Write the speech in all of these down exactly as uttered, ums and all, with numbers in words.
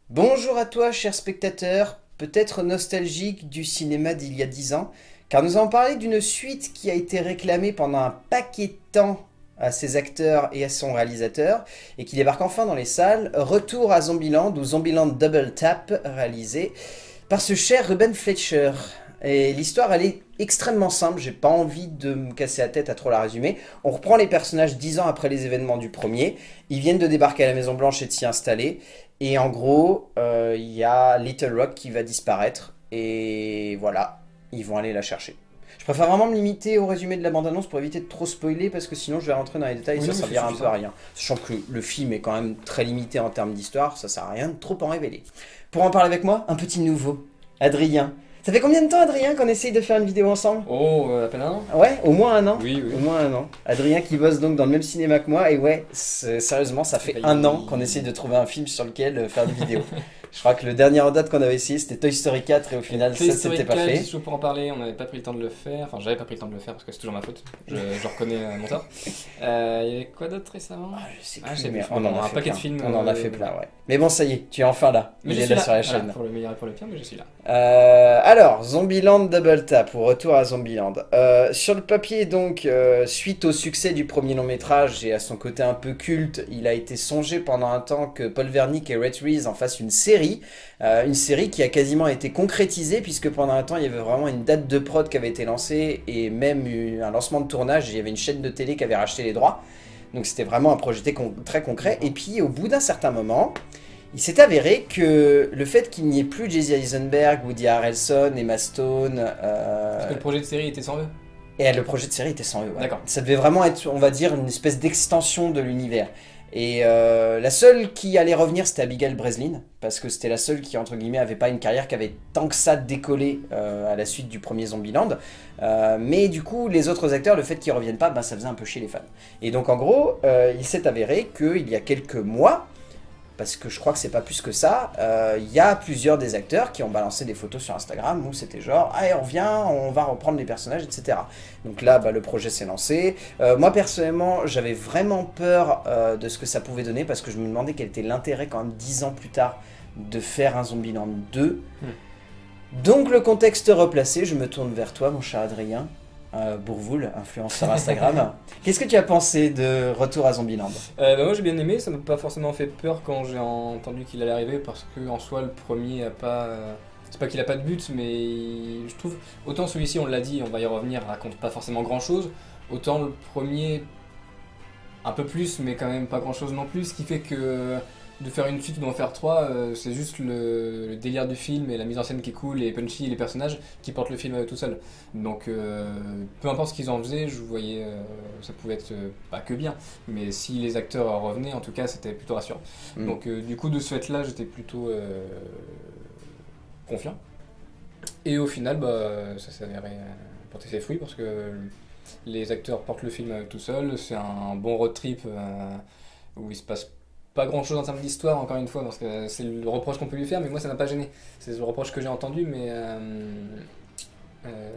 Bonjour à toi, cher spectateur, peut-être nostalgique du cinéma d'il y a dix ans, car nous allons parler d'une suite qui a été réclamée pendant un paquet de temps à ses acteurs et à son réalisateur, et qui débarque enfin dans les salles. Retour à Zombieland, ou Zombieland Double Tap, réalisé par ce cher Ruben Fleischer. Et l'histoire, elle est extrêmement simple, j'ai pas envie de me casser la tête à trop la résumer. On reprend les personnages dix ans après les événements du premier, ils viennent de débarquer à la Maison Blanche et de s'y installer, et en gros, il euh, y a Little Rock qui va disparaître, et voilà, ils vont aller la chercher. Je préfère vraiment me limiter au résumé de la bande-annonce pour éviter de trop spoiler, parce que sinon je vais rentrer dans les détails et Oui, ça non, mais servira c'est un peu à suffisant. rien. Sachant que le film est quand même très limité en termes d'histoire, ça sert à rien de trop en révéler. Pour en parler avec moi, un petit nouveau, Adrien. Ça fait combien de temps, Adrien, qu'on essaye de faire une vidéo ensemble? Oh, euh, à peine un an. Ouais, au moins un an. Oui, oui. Au moins un an. Adrien qui bosse donc dans le même cinéma que moi, et ouais, c'est- sérieusement, ça fait Bah, un il- an qu'on essaye de trouver un film sur lequel euh, faire une vidéo. Je crois que le dernier en date qu'on avait essayé, c'était Toy Story quatre, et au final, Toy ça, Story c'était pas quatre, fait. j'étais chaud pour en parler, on n'avait pas pris le temps de le faire. Enfin, j'avais pas pris le temps de le faire parce que c'est toujours ma faute. Je, je reconnais euh, mon tort. Euh, Il y avait quoi d'autre récemment? Ah, je sais Ah, plus, je sais mais plus. on en a Un fait paquet plein. de films, On en a euh, fait plein, ouais. Mais bon, ça y est, tu es enfin là. Mais Il je est suis là là, sur la voilà, chaîne. pour le meilleur et pour le pire, mais je suis là. Euh, alors, Zombieland Double Tap, ou retour à Zombieland. Euh, sur le papier, donc, euh, suite au succès du premier long métrage et à son côté un peu culte, il a été songé pendant un temps que Paul Wernick et Rhett Reese en fassent une série. Euh, une série qui a quasiment été concrétisée, puisque pendant un temps, il y avait vraiment une date de prod qui avait été lancée et même eu un lancement de tournage. Il y avait une chaîne de télé qui avait racheté les droits. Donc, c'était vraiment un projet con- très concret. Et puis, au bout d'un certain moment, il s'est avéré que le fait qu'il n'y ait plus Jesse Eisenberg, Woody Harrelson, Emma Stone, euh, Parce que le projet de série était sans eux. et le projet de série était sans eux. Ouais. D'accord. Ça devait vraiment être, on va dire, une espèce d'extension de l'univers. Et euh, la seule qui allait revenir, c'était Abigail Breslin, parce que c'était la seule qui, entre guillemets, avait pas une carrière qui avait tant que ça décollé euh, à la suite du premier Zombieland. Euh, mais du coup, les autres acteurs, le fait qu'ils reviennent pas, ben, ça faisait un peu chier les fans. Et donc, en gros, euh, il s'est avéré qu'il y a quelques mois, parce que je crois que c'est pas plus que ça, euh, il y a plusieurs des acteurs qui ont balancé des photos sur Instagram où c'était genre « Ah, on revient, on va reprendre les personnages, et cetera » Donc là, bah, le projet s'est lancé. Euh, moi, personnellement, j'avais vraiment peur euh, de ce que ça pouvait donner, parce que je me demandais quel était l'intérêt, quand même, dix ans plus tard, de faire un Zombieland deux. Hmm. Donc, le contexte replacé, je me tourne vers toi, mon cher Adrien. Euh, Bourvoul, influenceur Instagram. Qu'est-ce que tu as pensé de Retour à Zombieland? Euh, bah, moi j'ai bien aimé, ça m'a pas forcément fait peur quand j'ai entendu qu'il allait arriver parce que en soi le premier a pas. euh, C'est pas qu'il a pas de but, mais je trouve. Autant celui-ci, on l'a dit, on va y revenir, raconte pas forcément grand chose. Autant le premier, un peu plus, mais quand même pas grand chose non plus. Ce qui fait que de faire une suite ou d'en faire trois, euh, c'est juste le, le délire du film et la mise en scène qui est cool et punchy et les personnages qui portent le film euh, tout seul. Donc euh, peu importe ce qu'ils en faisaient, je voyais euh, ça pouvait être euh, pas que bien, mais si les acteurs revenaient, en tout cas, c'était plutôt rassurant. Mm. Donc euh, du coup, de ce fait-là, j'étais plutôt euh, confiant. Et au final, bah, ça s'est avéré euh, porter ses fruits parce que les acteurs portent le film euh, tout seuls. C'est un bon road trip euh, où il se passe pas grand chose en termes d'histoire, encore une fois, parce que c'est le reproche qu'on peut lui faire, mais moi ça m'a pas gêné. C'est le reproche que j'ai entendu, mais. Euh, euh,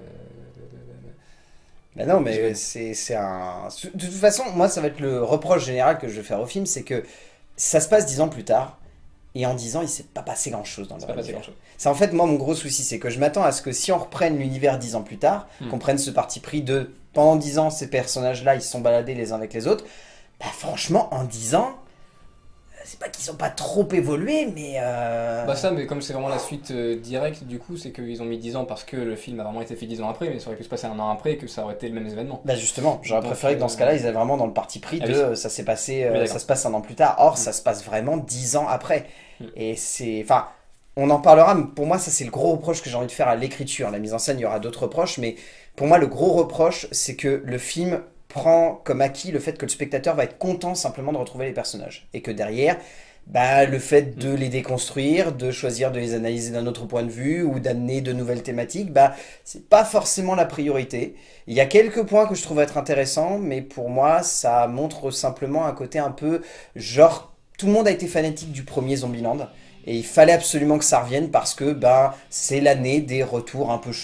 Bah non, Je mais vais- c'est c'est un... De toute façon, moi, ça va être le reproche général que je vais faire au film, c'est que ça se passe dix ans plus tard, et en dix ans, il s'est pas passé grand-chose dans c'est leur pas passé univers. grand chose. C'est en fait, moi, mon gros souci, c'est que je m'attends à ce que si on reprenne l'univers dix ans plus tard, Hmm. qu'on prenne ce parti pris de, pendant dix ans, ces personnages-là, ils se sont baladés les uns avec les autres, bah franchement, en dix ans, c'est pas qu'ils ont pas trop évolué, mais... euh, Bah ça, mais comme c'est vraiment la suite euh, directe, du coup, c'est qu'ils ont mis dix ans parce que le film a vraiment été fait dix ans après, mais ça aurait pu se passer un an après et que ça aurait été le même événement. Bah justement, j'aurais Donc, préféré que dans ce euh, cas-là, ils aient vraiment dans le parti pris Ah de oui. euh, ça s'est passé, euh, Oui, d'accord. ça se passe un an plus tard. Or, Mm. ça se passe vraiment dix ans après. Mm. Et c'est, enfin, on en parlera. Mais pour moi, ça c'est le gros reproche que j'ai envie de faire à l'écriture. La mise en scène, il y aura d'autres reproches, mais pour moi, le gros reproche, c'est que le film prend comme acquis le fait que le spectateur va être content simplement de retrouver les personnages et que derrière. Bah, le fait de les déconstruire, de choisir de les analyser d'un autre point de vue ou d'amener de nouvelles thématiques, bah, c'est pas forcément la priorité. Il y a quelques points que je trouve être intéressants, mais pour moi, ça montre simplement un côté un peu genre, tout le monde a été fanatique du premier Zombieland et il fallait absolument que ça revienne parce que bah, c'est l'année des retours un peu chelous.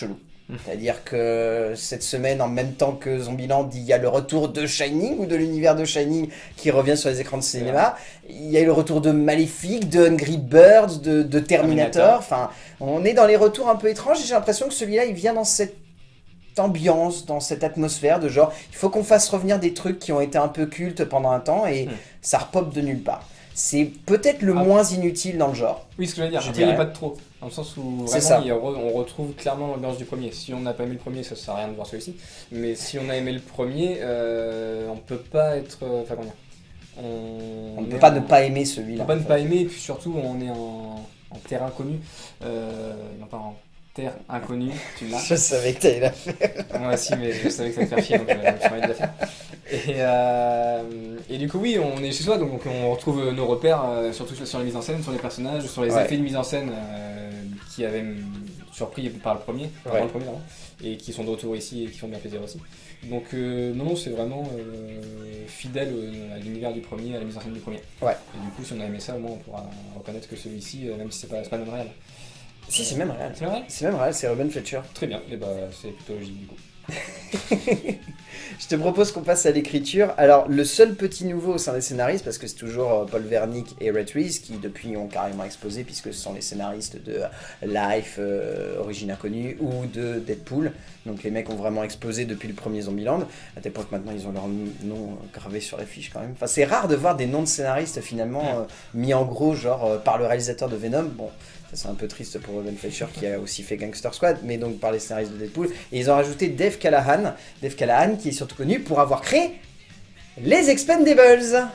C'est-à-dire que cette semaine, en même temps que Zombieland, il y a le retour de Shining, ou de l'univers de Shining, qui revient sur les écrans de cinéma. Il y a eu le retour de Maléfique, de Angry Birds, de, de Terminator. Terminator. Enfin, on est dans les retours un peu étranges, et j'ai l'impression que celui-là, il vient dans cette ambiance, dans cette atmosphère de genre, il faut qu'on fasse revenir des trucs qui ont été un peu cultes pendant un temps, et Mm. ça repop de nulle part. C'est peut-être le Ah. moins inutile dans le genre. Oui, ce que je veux dire, Je après, il n'y a dirais. pas de trop. Dans le sens où C'est vraiment, ça. il y a re- on retrouve clairement l'ambiance du premier. Si on n'a pas aimé le premier, ça ne sert à rien de voir celui-ci. Mais si on a aimé le premier, euh, on peut pas être. euh, Enfin, comment dire On On ne est peut pas en- ne pas aimer On celui-là. peut pas en ne fait. pas aimer, et puis surtout, on est en, en terre inconnue. Euh, non, pas en terre inconnue, tu l'as. Je savais que t'allais la faire. Moi aussi, mais je savais que ça allait faire chier, donc euh, je me suis envie de la faire. Et, euh, et du coup, oui, on est chez soi, donc on retrouve nos repères, euh, surtout sur les mises en scène, sur les personnages, sur les Ouais. effets de mise en scène euh, qui avaient mm, surpris par le premier, Ouais. avant le premier, pardon, et qui sont de retour ici et qui font bien plaisir aussi. Donc, euh, non, non, c'est vraiment euh, fidèle au- à l'univers du premier, à la mise en scène du premier. Ouais. Et du coup, si on a aimé ça, au moins on pourra reconnaître que celui-ci, euh, même si c'est pas, c'est pas le même réel. Si, c'est même réel. C'est vrai. C'est même réel, c'est Ruben Fletcher. Très bien, et bah c'est plutôt logique du coup. Je te propose qu'on passe à l'écriture. Alors, le seul petit nouveau au sein des scénaristes, parce que c'est toujours euh, Paul Wernick et Rhett Reese qui, depuis, ont carrément explosé, puisque ce sont les scénaristes de Life, euh, Origine Inconnue, ou de Deadpool. Donc, les mecs ont vraiment explosé depuis le premier Zombieland. À tel point que maintenant, ils ont leur nom gravé sur les fiches quand même. Enfin, c'est rare de voir des noms de scénaristes, finalement, euh, mis en gros, genre, euh, par le réalisateur de Venom. Bon. Ça, c'est un peu triste pour Ruben Fletcher qui a aussi fait Gangster Squad, mais donc par les scénaristes de Deadpool. Et ils ont rajouté Dave Callahan, Dave Callahan qui est surtout connu pour avoir créé les Expendables.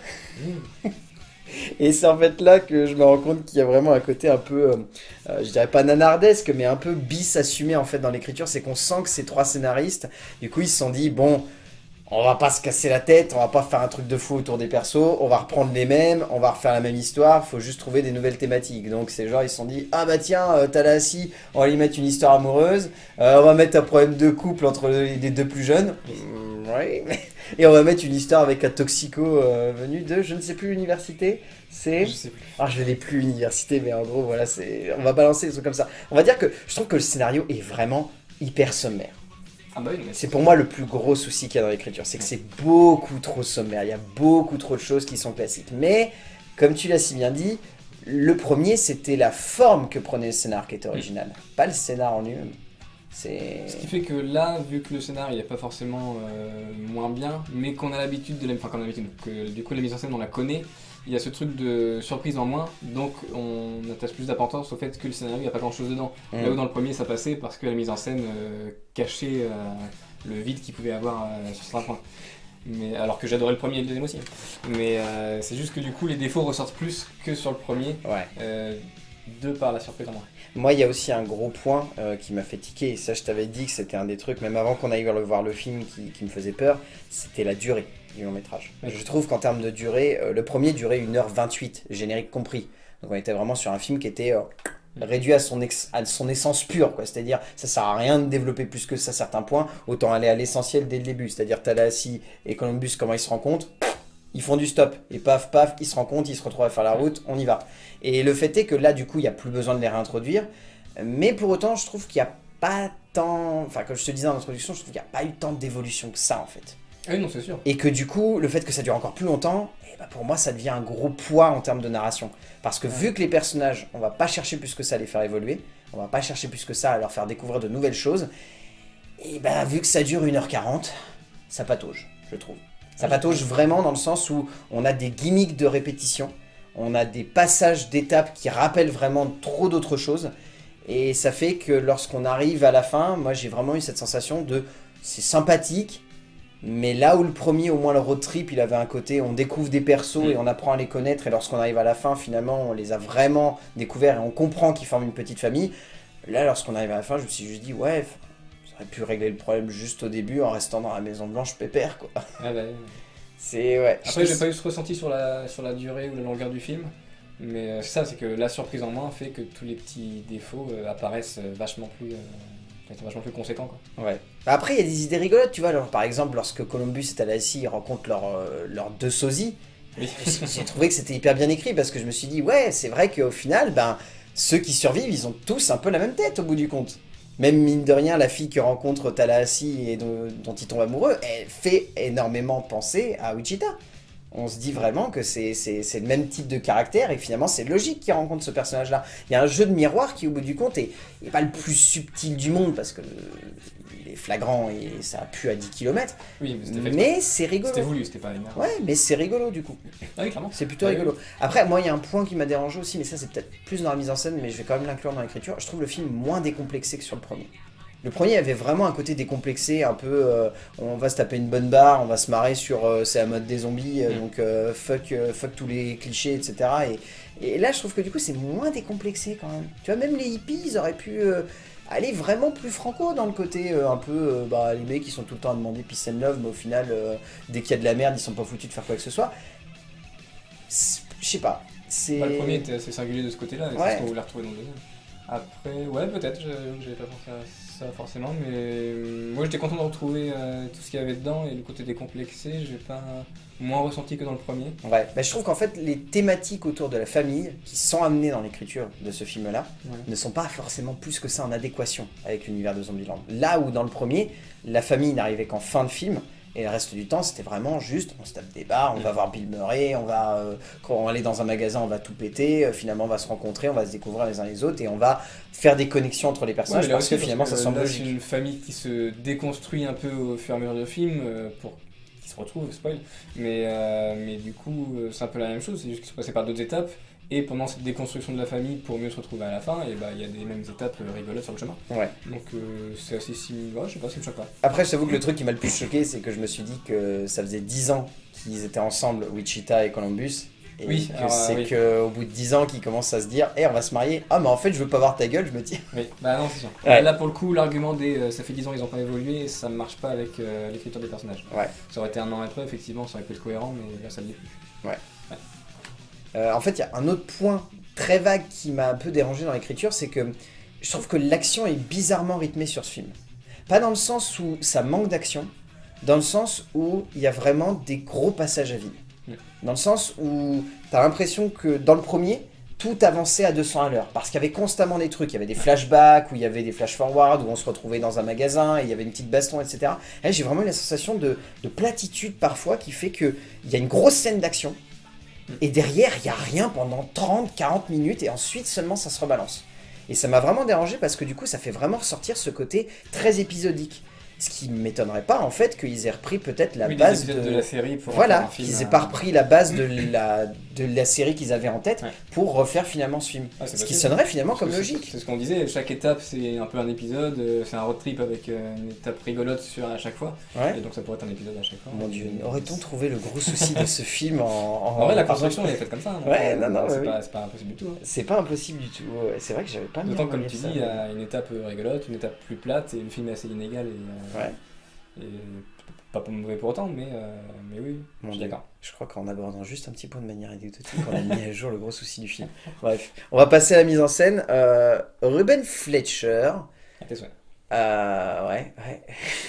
Et c'est en fait là que je me rends compte qu'il y a vraiment un côté un peu, euh, euh, je dirais pas nanardesque, mais un peu bis assumé en fait dans l'écriture. C'est qu'on sent que ces trois scénaristes, du coup ils se sont dit, bon, on va pas se casser la tête, on va pas faire un truc de fou autour des persos, on va reprendre les mêmes, on va refaire la même histoire, faut juste trouver des nouvelles thématiques. Donc c'est genre ils se sont dit, ah bah tiens, euh, Tallahassee, on va lui mettre une histoire amoureuse, euh, on va mettre un problème de couple entre les les deux plus jeunes, Mm, ouais. Et on va mettre une histoire avec un toxico euh, venu de, je ne sais plus l'université, c'est... Je sais plus. Ah, je l'ai plus université, mais en gros, voilà, c'est, on va balancer des trucs comme ça. On va dire que je trouve que le scénario est vraiment hyper sommaire. Ah bah oui, mais C'est pour moi le plus gros souci qu'il y a dans l'écriture, c'est que c'est beaucoup trop sommaire, il y a beaucoup trop de choses qui sont classiques. Mais, comme tu l'as si bien dit, le premier c'était la forme que prenait le scénar qui était original, pas le scénar en lui-même. C'est... Ce qui fait que là, vu que le scénar il est pas forcément euh, moins bien, mais qu'on a l'habitude de la, enfin qu'on a l'habitude, que du coup la mise en scène on la connaît, il y a ce truc de surprise en moins, donc on attache plus d'importance au fait que le scénario il n'y a pas grand chose dedans. Mm. Là où dans le premier ça passait parce que la mise en scène euh, cachait euh, le vide qu'il pouvait avoir euh, sur certains points. Mais, alors que j'adorais le premier et le deuxième aussi. Mais euh, c'est juste que du coup les défauts ressortent plus que sur le premier, Ouais. euh, de par la surprise en moins. Moi, il y a aussi un gros point euh, qui m'a fait tiquer, et ça je t'avais dit que c'était un des trucs, même avant qu'on aille le- voir le film qui, qui me faisait peur, c'était la durée du long métrage. Oui. Je trouve qu'en termes de durée, euh, le premier durait une heure vingt-huit, générique compris. Donc on était vraiment sur un film qui était euh, réduit à son, ex- à son essence pure, quoi. C'est-à-dire, ça sert à rien de développer plus que ça certains points, autant aller à l'essentiel dès le début. C'est-à-dire Tallahassee et Columbus, comment ils se rencontrent, ils font du stop, et paf paf, ils se rencontrent, ils se retrouvent à faire la route, on y va. Et le fait est que là, du coup, il n'y a plus besoin de les réintroduire, mais pour autant, je trouve qu'il n'y a pas tant, enfin, comme je te disais en introduction, je trouve qu'il n'y a pas eu tant d'évolution que ça, en fait. Ah oui, non, c'est sûr. Et que du coup, le fait que ça dure encore plus longtemps, eh ben, pour moi, ça devient un gros poids en termes de narration. Parce que vu que les personnages, on va pas chercher plus que ça à les faire évoluer, on va pas chercher plus que ça à leur faire découvrir de nouvelles choses, et ben vu que ça dure une heure quarante, ça patauge, je trouve. Ça patauge vraiment dans le sens où on a des gimmicks de répétition, on a des passages d'étapes qui rappellent vraiment trop d'autres choses, et ça fait que lorsqu'on arrive à la fin, moi j'ai vraiment eu cette sensation de c'est sympathique, mais là où le premier, au moins le road trip, il avait un côté, on découvre des persos et on apprend à les connaître, et lorsqu'on arrive à la fin, finalement, on les a vraiment découverts et on comprend qu'ils forment une petite famille. Là, lorsqu'on arrive à la fin, je me suis juste dit, ouais, ça aurait pu régler le problème juste au début en restant dans la Maison Blanche pépère, quoi. Ah bah, C'est, ouais. après, j'ai pas eu ce ressenti sur la, sur la durée ou la longueur du film, mais euh, c'est ça, c'est que la surprise en moins fait que tous les petits défauts euh, apparaissent euh, vachement plus, euh, sont vachement plus conséquents, quoi. Ouais. Après, il y a des idées rigolotes, tu vois. Alors, par exemple, lorsque Columbus et Tallahassee rencontrent leurs euh, leurs deux sosies, Oui. j'ai j'ai trouvé que c'était hyper bien écrit parce que je me suis dit, ouais, c'est vrai qu'au final, ben, ceux qui survivent, ils ont tous un peu la même tête au bout du compte. Même mine de rien, la fille que rencontre Tallahassee et dont, dont il tombe amoureux, elle fait énormément penser à Wichita. On se dit vraiment que c'est le même type de caractère et finalement c'est logique qu'il rencontre ce personnage-là. Il y a un jeu de miroir qui au bout du compte est, est pas le plus subtil du monde parce que il est flagrant et ça pue à dix kilomètres. Oui, mais c'est rigolo. C'était voulu, c'était pas une... Ouais, mais c'est rigolo du coup. Ah oui, clairement. C'est plutôt ouais, rigolo. Oui. Après, moi il y a un point qui m'a dérangé aussi, mais ça c'est peut-être plus dans la mise en scène, mais je vais quand même l'inclure dans l'écriture. Je trouve le film moins décomplexé que sur le premier. Le premier avait vraiment un côté décomplexé, un peu euh, on va se taper une bonne barre, on va se marrer sur euh, c'est la mode des zombies, euh, mm. donc euh, fuck, euh, fuck tous les clichés, et cetera. Et, et là je trouve que du coup c'est moins décomplexé quand même. Tu vois, même les hippies ils auraient pu euh, aller vraiment plus franco dans le côté euh, un peu, euh, bah les mecs qui sont tout le temps à demander peace and love, mais au final euh, dès qu'il y a de la merde ils sont pas foutus de faire quoi que ce soit. Je sais pas. Bah, le premier était assez singulier de ce côté-là, et ouais. c'est ce qu'on voulait retrouver dans le deuxième. Après, ouais, peut-être, j'avais pas pensé à ça forcément, mais euh, moi j'étais content de retrouver euh, tout ce qu'il y avait dedans et le côté décomplexé, j'ai pas moins ressenti que dans le premier. Ouais, bah, je trouve qu'en fait les thématiques autour de la famille qui sont amenées dans l'écriture de ce film-là ouais. ne sont pas forcément plus que ça en adéquation avec l'univers de Zombieland. Là où dans le premier, la famille n'arrivait qu'en fin de film, et le reste du temps, c'était vraiment juste, on se tape des bars, on mmh. va voir Bill Murray, on va, euh, quand on va aller dans un magasin, on va tout péter, euh, finalement on va se rencontrer, on va se découvrir les uns les autres, et on va faire des connexions entre les personnages, ouais, parce que finalement parce que, ça semble logique. C'est une famille qui se déconstruit un peu au fur et à mesure du film, euh, pour qu'ils se retrouvent, spoil, mais, euh, mais du coup, euh, c'est un peu la même chose, c'est juste qu'ils sont passés par d'autres étapes, et pendant cette déconstruction de la famille, pour mieux se retrouver à la fin, et bah il y a des mêmes étapes euh, rigolotes sur le chemin. Ouais. Donc euh, c'est assez similaire, ouais, je sais pas, ça me choque pas. Après, je t'avoue que le truc qui m'a le plus choqué, c'est que je me suis dit que ça faisait dix ans qu'ils étaient ensemble, Wichita et Columbus. Et oui, que c'est oui. qu'au bout de dix ans qu'ils commencent à se dire hey, on va se marier. Ah, mais en fait, je veux pas voir ta gueule, je me dis. Oui, bah non, c'est sûr. Ouais. Là, pour le coup, l'argument des euh, ça fait dix ans ils ont pas évolué, ça ne marche pas avec euh, l'écriture des personnages. Ouais. Ça aurait été un an après, effectivement, ça aurait pu être cohérent, mais là, ça ne l'est plus. Ouais. ouais. Euh, en fait, il y a un autre point très vague qui m'a un peu dérangé dans l'écriture, c'est que je trouve que l'action est bizarrement rythmée sur ce film. Pas dans le sens où ça manque d'action, dans le sens où il y a vraiment des gros passages à vide. Dans le sens où t'as l'impression que dans le premier, tout avançait à deux cents à l'heure. Parce qu'il y avait constamment des trucs. Il y avait des flashbacks, où il y avait des flash-forward, où on se retrouvait dans un magasin, et il y avait une petite baston, et cetera. Là, j'ai vraiment eu la sensation de, de platitude parfois qui fait qu'il y a une grosse scène d'action, et derrière, il n'y a rien pendant trente à quarante minutes, et ensuite seulement ça se rebalance. Et ça m'a vraiment dérangé parce que du coup, ça fait vraiment ressortir ce côté très épisodique. Ce qui ne m'étonnerait pas, en fait, qu'ils aient repris peut-être la oui, base de... de... de la série pour voilà, qu'ils aient pas à... repris la base de la, de la série qu'ils avaient en tête ouais. pour refaire finalement ce film. Ah, ce qui sonnerait finalement comme logique. C'est ce qu'on disait, chaque étape c'est un peu un épisode, c'est un road trip avec une étape rigolote sur à chaque fois. Ouais. Et donc ça pourrait être un épisode à chaque fois. Mon Dieu, aurait-on trouvé le gros souci de ce film en... En, en vrai, la construction elle est faite comme ça. Hein, ouais, non, non, c'est oui. pas, pas impossible du tout. Hein. C'est pas impossible du tout. Ouais. C'est vrai que j'avais pas mis. D'autant comme tu dis, il y a une étape rigolote, une étape plus plate, et le film est assez inégal. Et, ouais. Et pas pour mauvais pour autant, mais, euh, mais oui, Mon je suis d'accord. Je crois qu'en abordant juste un petit point de manière anecdotique, on a mis à jour le gros souci du film. Bref, on va passer à la mise en scène. Euh, Ruben Fletcher. À tes souhaits. Euh, ouais, ouais.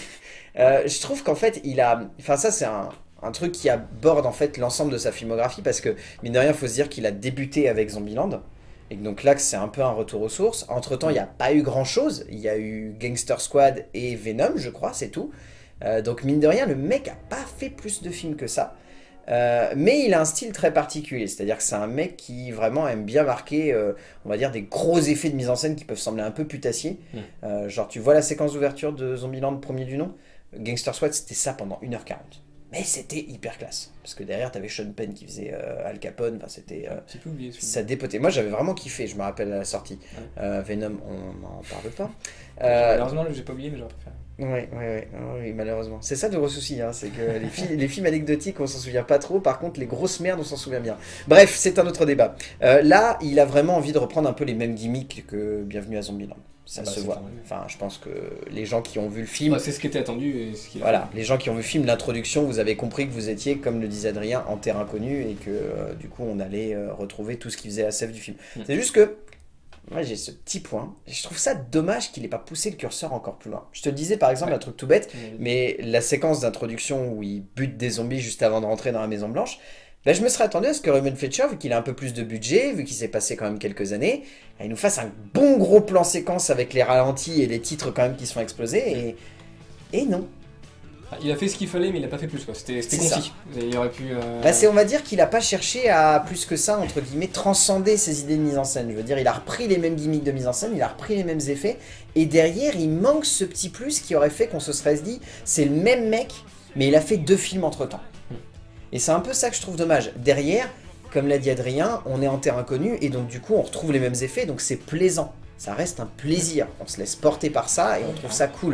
euh, je trouve qu'en fait, il a... Enfin, ça, c'est un, un truc qui aborde en fait l'ensemble de sa filmographie, parce que, mine de rien, il faut se dire qu'il a débuté avec Zombieland. Et donc là, c'est un peu un retour aux sources. Entre-temps, il n'y a pas eu grand-chose. Il y a eu Gangster Squad et Venom, je crois, c'est tout. Euh, donc mine de rien, le mec a pas fait plus de films que ça. Euh, mais il a un style très particulier. C'est-à-dire que c'est un mec qui vraiment aime bien marquer, euh, on va dire, des gros effets de mise en scène qui peuvent sembler un peu putassiers. Mmh. Euh, genre, tu vois la séquence d'ouverture de Zombieland, premier du nom. Gangster Squad, c'était ça pendant une heure quarante. Mais c'était hyper classe. Parce que derrière, t'avais Sean Penn qui faisait euh, Al Capone. Enfin, c'était... Euh, oublié, ça dépotait. Moi, j'avais vraiment kiffé, je me rappelle à la sortie. Ouais. Euh, Venom, on n'en parle pas. Euh, malheureusement, j'ai pas oublié, mais j'aurais préféré. Oui, oui, oui, oui, malheureusement. C'est ça le gros souci, hein, c'est que les, fi les films anecdotiques, on s'en souvient pas trop. Par contre, les grosses merdes, on s'en souvient bien. Bref, c'est un autre débat. Euh, là, il a vraiment envie de reprendre un peu les mêmes gimmicks que Bienvenue à Zombieland. Ça bah, se voit. Enfin, je pense que les gens qui ont vu le film... Bah, c'est ce qui était attendu. Et ce qui voilà, les gens qui ont vu le film, l'introduction, vous avez compris que vous étiez, comme le disait Adrien, en terrain connu et que euh, du coup, on allait euh, retrouver tout ce qui faisait la sève du film. Mmh. C'est juste que moi, j'ai ce petit point. Et je trouve ça dommage qu'il n'ait pas poussé le curseur encore plus loin. Je te le disais, par exemple, ouais. un truc tout bête, mais la séquence d'introduction où il bute des zombies juste avant de rentrer dans la Maison Blanche, Là, je me serais attendu à ce que Ruben Fletcher, vu qu'il a un peu plus de budget, vu qu'il s'est passé quand même quelques années, il nous fasse un bon gros plan séquence avec les ralentis et les titres quand même qui se font exploser, et, et non. Il a fait ce qu'il fallait, mais il a pas fait plus, quoi. C'était concis. Il aurait pu... Euh... Bah, on va dire qu'il a pas cherché à, plus que ça, entre guillemets, transcender ses idées de mise en scène. Je veux dire, il a repris les mêmes gimmicks de mise en scène, il a repris les mêmes effets, et derrière, il manque ce petit plus qui aurait fait qu'on se serait dit, c'est le même mec, mais il a fait deux films entre-temps. Et c'est un peu ça que je trouve dommage. Derrière, comme l'a dit Adrien, on est en terre inconnue, et donc du coup, on retrouve les mêmes effets, donc c'est plaisant. Ça reste un plaisir. On se laisse porter par ça, et on trouve ça cool.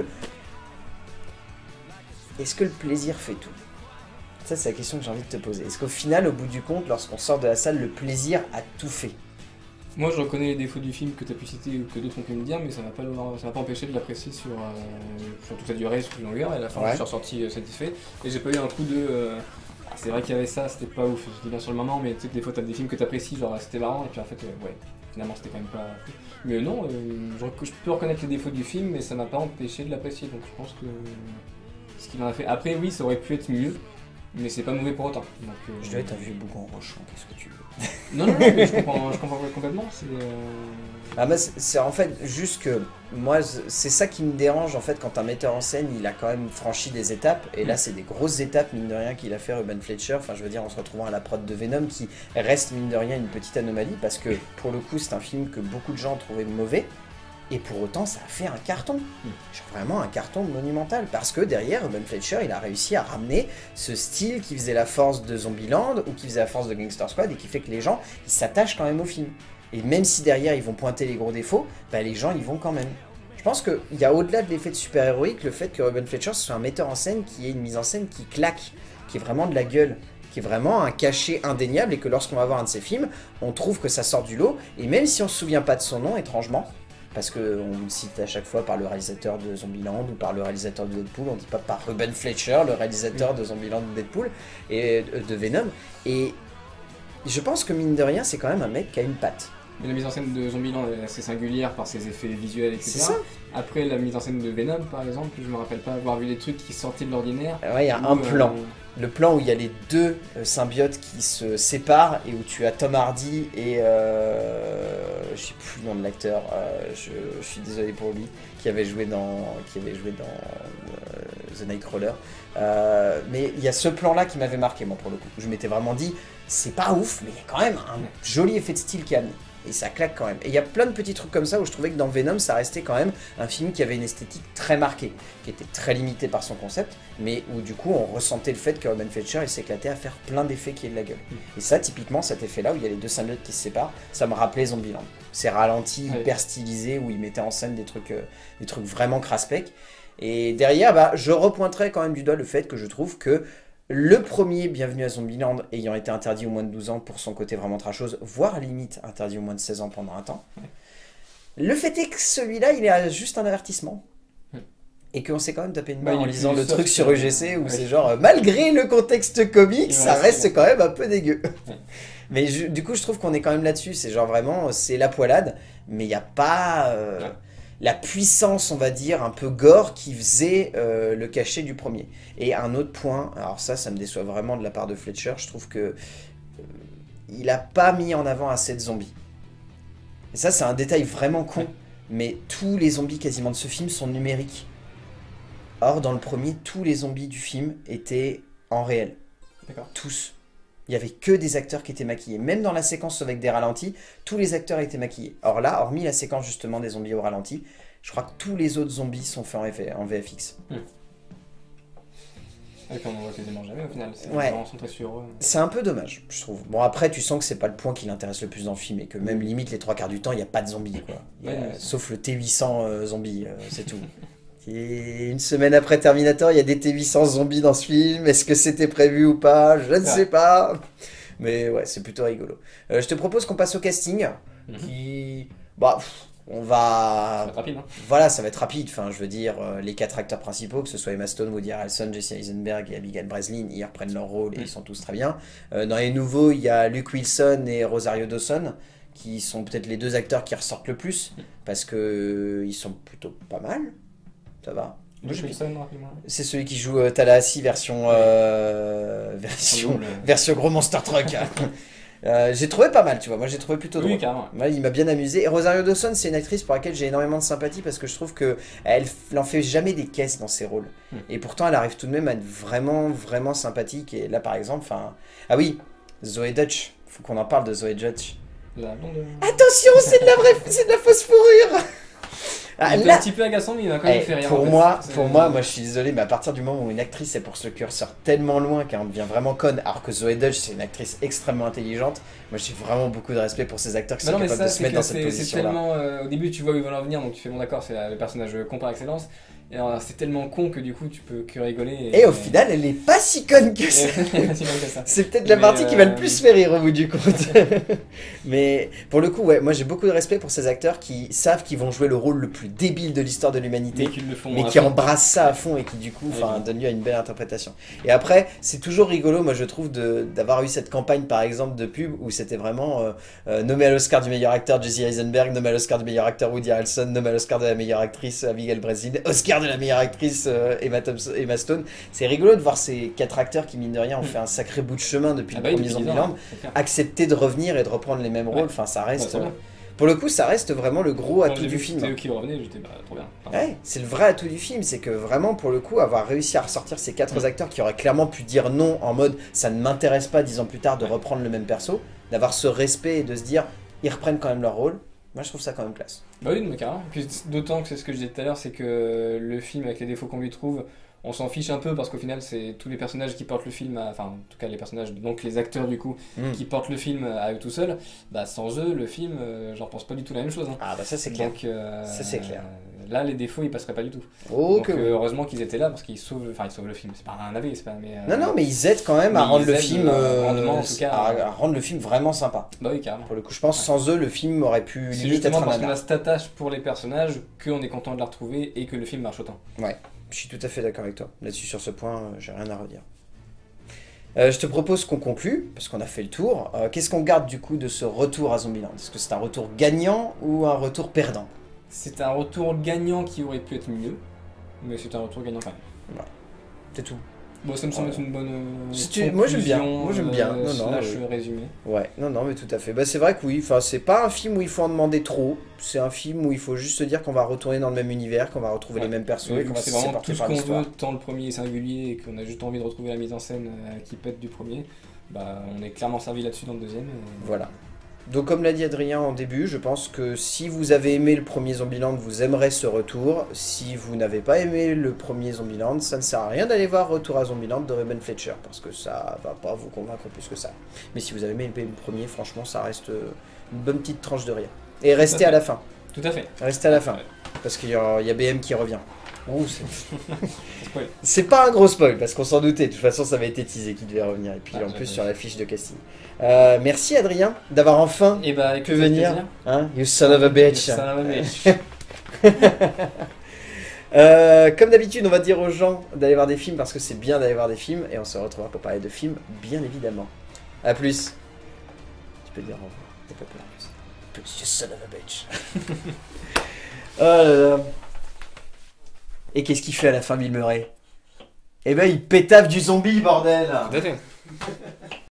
Est-ce que le plaisir fait tout? Ça, c'est la question que j'ai envie de te poser. Est-ce qu'au final, au bout du compte, lorsqu'on sort de la salle, le plaisir a tout fait? Moi, je reconnais les défauts du film que tu as pu citer ou que d'autres ont pu me dire, mais ça m'a pas, pas empêché de l'apprécier sur, euh, sur toute sa durée, sur toute longueur, et à la fin, ouais. Je suis ressorti euh, satisfait. Et j'ai pas eu un coup de... Euh, c'est vrai qu'il y avait ça, c'était pas ouf, je dis bien sur le moment, mais tu sais que des fois, t'as des films que t'apprécies, genre c'était marrant, et puis en fait, euh, ouais, finalement, c'était quand même pas... Mais non, euh, je, je peux reconnaître les défauts du film, mais ça m'a pas empêché de l'apprécier, donc je pense que... Ce qu'il en a fait. Après, oui, ça aurait pu être mieux, mais c'est pas mauvais pour autant. Donc, euh... Je dois être un vieux bougon rochon, qu'est-ce que tu veux? Non, non, non, mais je comprends, je comprends complètement. C'est euh... ah, c'est en fait juste que moi, c'est ça qui me dérange en fait quand un metteur en scène il a quand même franchi des étapes, et là c'est des grosses étapes, mine de rien, qu'il a fait Ruben Fletcher. Enfin, je veux dire, en se retrouvant à la prod de Venom, qui reste mine de rien une petite anomalie, parce que pour le coup, c'est un film que beaucoup de gens ont trouvé mauvais. Et pour autant, ça a fait un carton. Mmh. Genre vraiment un carton monumental. Parce que derrière, Ruben Fletcher, il a réussi à ramener ce style qui faisait la force de Zombieland ou qui faisait la force de Gangster Squad et qui fait que les gens, ils s'attachent quand même au film. Et même si derrière, ils vont pointer les gros défauts, bah, les gens, ils vont quand même. Je pense qu'il y a au-delà de l'effet de super-héroïque, le fait que Ruben Fletcher soit un metteur en scène qui ait une mise en scène qui claque, qui est vraiment de la gueule, qui est vraiment un cachet indéniable, et que lorsqu'on va voir un de ses films, on trouve que ça sort du lot. Et même si on se souvient pas de son nom, étrangement, parce qu'on le cite à chaque fois par le réalisateur de Zombieland ou par le réalisateur de Deadpool, on dit pas par Ruben Fletcher, le réalisateur de Zombieland ou Deadpool, et de Venom. Et je pense que mine de rien, c'est quand même un mec qui a une patte. Mais la mise en scène de Zombieland est assez singulière par ses effets visuels, et cetera. C'est ça. Après, la mise en scène de Venom, par exemple, je me rappelle pas avoir vu des trucs qui sortaient de l'ordinaire. Ouais, il y a un plan. Euh... Le plan où il y a les deux euh, symbiotes qui se séparent et où tu as Tom Hardy et euh, je sais plus le nom de l'acteur, euh, je, je suis désolé pour lui, qui avait joué dans, qui avait joué dans euh, The Nightcrawler. Euh, mais il y a ce plan-là qui m'avait marqué, moi, pour le coup. Je m'étais vraiment dit, c'est pas ouf, mais il y a quand même un joli effet de style qui a amené. Et ça claque quand même. Et il y a plein de petits trucs comme ça où je trouvais que dans Venom, ça restait quand même un film qui avait une esthétique très marquée, qui était très limitée par son concept, mais où du coup on ressentait le fait que Ruben Fletcher il s'éclatait à faire plein d'effets qui est de la gueule. Et ça, typiquement, cet effet-là où il y a les deux symbiotes qui se séparent, ça me rappelait Zombieland. Ces ralentis ouais. hyper stylisés où il mettait en scène des trucs, euh, des trucs vraiment crasse-pec. Et derrière, bah, je repointerais quand même du doigt le fait que je trouve que le premier Bienvenue à Zombieland ayant été interdit aux moins de douze ans pour son côté vraiment trashose, voire limite interdit aux moins de seize ans pendant un temps. Le fait est que celui-là, il est juste un avertissement. Et qu'on s'est quand même tapé une barre bah, en lisant le truc sur U G C où ouais. c'est genre, euh, malgré le contexte comique, ouais, ça reste quand même un peu dégueu. Ouais. Mais je, du coup, je trouve qu'on est quand même là-dessus. C'est genre vraiment, c'est la poilade, mais il n'y a pas... Euh, ouais. la puissance, on va dire, un peu gore qui faisait euh, le cachet du premier. Et un autre point, alors ça, ça me déçoit vraiment de la part de Fletcher, je trouve que euh, il n'a pas mis en avant assez de zombies. Et ça, c'est un détail vraiment con, ouais. mais tous les zombies quasiment de ce film sont numériques. Or, dans le premier, tous les zombies du film étaient en réel. D'accord. Tous. Il n'y avait que des acteurs qui étaient maquillés. Même dans la séquence avec des ralentis, tous les acteurs étaient maquillés. Or là, hormis la séquence justement des zombies au ralenti, je crois que tous les autres zombies sont faits en V F X. Hmm. Et puis on en voit quasiment jamais au final. C'est ouais. centré sur eux. C'est un peu dommage, je trouve. Bon, après, tu sens que c'est pas le point qui l'intéresse le plus dans le film et que même limite les trois quarts du temps, il n'y a pas de zombies, quoi. Il y a, ouais, sauf le T huit cents euh, zombies, euh, c'est tout. Et une semaine après Terminator, il y a des T huit cents zombies dans ce film. Est-ce que c'était prévu ou pas? Je ne ouais. sais pas. Mais ouais, c'est plutôt rigolo. Euh, je te propose qu'on passe au casting. Mm-hmm. Qui... Bah, pff, on va... Ça va être rapide, hein. Voilà, ça va être rapide. Enfin, je veux dire, euh, les quatre acteurs principaux, que ce soit Emma Stone, Woody Harrelson, Jesse Eisenberg et Abigail Breslin, ils reprennent leur rôle et mm. ils sont tous très bien. Euh, dans les nouveaux, il y a Luke Wilson et Rosario Dawson, qui sont peut-être les deux acteurs qui ressortent le plus, mm. parce que euh, ils sont plutôt pas mal. Ça va. Luke Wilson, rapidement. C'est celui qui joue euh, Tallahassee version, euh, version, Double. version gros monster truck. hein. Euh, j'ai trouvé pas mal, tu vois. Moi, j'ai trouvé plutôt drôle. Oui, carrément. Ouais, il m'a bien amusé. Et Rosario Dawson, c'est une actrice pour laquelle j'ai énormément de sympathie parce que je trouve que elle, elle en fait jamais des caisses dans ses rôles. Hmm. Et pourtant, elle arrive tout de même à être vraiment, vraiment sympathique. Et là, par exemple, enfin, ah oui, Zoé Dutch. Faut qu'on en parle de Zoé Dutch. La blonde. Attention, c'est de la vraie, c'est de la fausse fourrure. Ah, il est là- un petit peu agaçant, mais il m'a quand même Eh, fait rire. pour en fait. moi, C'est- pour moi, moi je suis désolé, mais à partir du moment où une actrice elle pousse le curseur tellement loin qu'elle en devient vraiment conne, alors que Zoé Dutch c'est une actrice extrêmement intelligente, moi j'ai vraiment beaucoup de respect pour ces acteurs qui Bah sont non, mais capables ça, de se c'est mettre que dans cette c'est c'est position-là. tellement. euh, au début, tu vois où ils veulent en venir, donc tu fais bon, d'accord, c'est euh, le personnage con par excellence. Et alors, c'est tellement con que du coup, tu peux que rigoler. Et au final, elle est pas si conne que ça. C'est même que ça. C'est peut-être la Mais, partie qui va le euh, plus faire rire au bout du compte. Mais pour le coup, ouais, moi j'ai beaucoup de respect pour ces acteurs qui savent qu'ils vont jouer le rôle le plus débile de l'histoire de l'humanité. Mais qu'ils le font. mais à qui fond. embrasse ça à fond et qui du coup Ouais, enfin bien. donne lieu à une belle interprétation. Et après, c'est toujours rigolo, moi je trouve, de- d'avoir eu cette campagne par exemple de pub où c'était vraiment euh, euh, nommé à l'Oscar du meilleur acteur Jesse Eisenberg, nommé à l'Oscar du meilleur acteur Woody Harrelson, nommé à l'Oscar de la meilleure actrice Abigail Breslin, Oscar de la meilleure actrice euh, Emma, Thompson, Emma Stone. C'est rigolo de voir ces quatre acteurs qui mine de rien ont fait un sacré bout de chemin depuis Ah le bah oui, premier depuis dix ans, Zombieland, hein, c'est clair. accepter de revenir et de reprendre les mêmes Ouais. rôles, enfin ça Ouais, reste... c'est bien. pour le coup, ça reste vraiment le gros Quand atout j'ai du vu que film. c'était eux qui revenaient, j'étais bah, trop bien. Enfin, Ouais, c'est le vrai atout du film, c'est que vraiment pour le coup avoir réussi à ressortir ces quatre Mm. acteurs qui auraient clairement pu dire non en mode ça ne m'intéresse pas dix ans plus tard de Ouais. reprendre le même perso, d'avoir ce respect et de se dire ils reprennent quand même leur rôle, moi je trouve ça quand même classe. Bah oui, mais carrément. Puis d'autant que c'est ce que je disais tout à l'heure, c'est que le film, avec les défauts qu'on lui trouve, on s'en fiche un peu parce qu'au final, c'est tous les personnages qui portent le film, à- enfin, en tout cas les personnages, donc les acteurs du coup, Mm. qui portent le film à eux tout seuls, bah sans eux, le film, euh, j'en pense pas du tout la même chose. hein. Ah bah ça c'est clair. Donc, euh, Ça, c'est clair. Là, les défauts, ils passeraient pas du tout. Oh Donc que oui. euh, heureusement qu'ils étaient là parce qu'ils sauvent, enfin ils sauvent le film. C'est pas un navet, c'est pas. Mais, euh, Non non mais ils aident quand même à mais rendre ils le aident, film euh, euh, grandement, en tout cas, à, euh, à rendre le film vraiment sympa. Bah oui, carrément. Pour le coup je pense sans eux le film aurait pu C'est limite être justement un parce qu'on nanar. a cette attache pour les personnages qu'on est content de la retrouver et que le film marche autant. Je suis tout à fait d'accord avec toi. Là-dessus, sur ce point, euh, j'ai rien à redire. Euh, je te propose qu'on conclue, parce qu'on a fait le tour. Euh, Qu'est-ce qu'on garde du coup de ce retour à Zombieland? Est-ce que c'est un retour gagnant ou un retour perdant? C'est un retour gagnant qui aurait pu être mieux, mais c'est un retour gagnant quand même. C'est tout. Bon, ça me semble Ouais. être une bonne. euh, Si tu- moi, j'aime bien. conclusion, Moi, j'aime bien. euh, Non, non, slash euh, résumé. Ouais, non, non, mais tout à fait. Bah, c'est vrai que oui, enfin, c'est pas un film où il faut en demander trop. C'est un film où il faut juste se dire qu'on va retourner dans le même univers, qu'on va retrouver Ouais. les mêmes persos Et et vu qu'on que va se c'est vraiment porter tout ce par qu'on l'histoire. veut, tant le premier est singulier et qu'on a juste envie de retrouver la mise en scène euh, qui pète du premier, bah on est clairement servi là-dessus dans le deuxième. et- Voilà. Donc comme l'a dit Adrien en début, je pense que si vous avez aimé le premier Zombieland, vous aimerez ce retour. Si vous n'avez pas aimé le premier Zombieland, ça ne sert à rien d'aller voir Retour à Zombieland de Ruben Fletcher, parce que ça va pas vous convaincre plus que ça. Mais si vous avez aimé le premier, franchement, ça reste euh, une bonne petite tranche de rien. Et restez à la fin. Tout à fait. Restez à la fin, Ouais. parce qu'il y, a il y a B M qui revient. Ouh, c'est- Spoil. c'est pas un gros spoil, parce qu'on s'en doutait. De toute façon, ça avait été teasé qu'il devait revenir. Et puis Ah, en plus j'avais- sur la fiche de casting. Euh, merci Adrien d'avoir enfin Et bah, pu écoute, avec venir. plaisir. Hein, you son of a bitch. Ça va, bitch. Euh, comme d'habitude, on va dire aux gens d'aller voir des films parce que c'est bien d'aller voir des films et on se retrouvera pour parler de films, bien évidemment. A plus. Tu peux dire au revoir. T'as pas peur. Plus, you son of a bitch. Oh là là. Et qu'est-ce qu'il fait à la fin, Bill Murray? Eh ben, il pétave du zombie, bordel. Tout à fait.